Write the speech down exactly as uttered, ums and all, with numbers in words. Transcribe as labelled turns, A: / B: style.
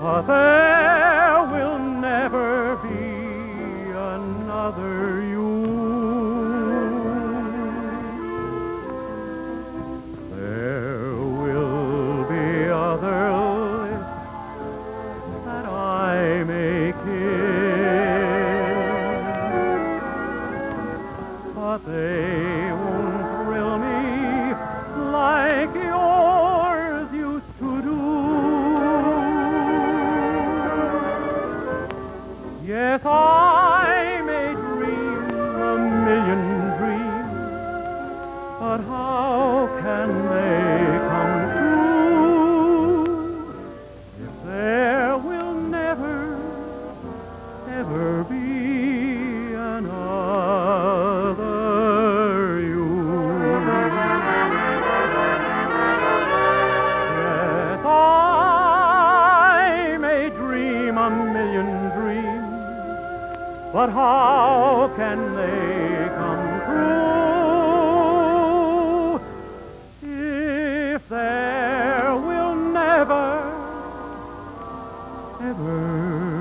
A: but there will never be another you. There will be other lips that I may kiss, but they won't thrill me like yours used to do. Yes, I may dream a million dreams, but how can they come true if there will never, ever be another you? Yes, I may dream a million dreams, but how can they come true if there will never, ever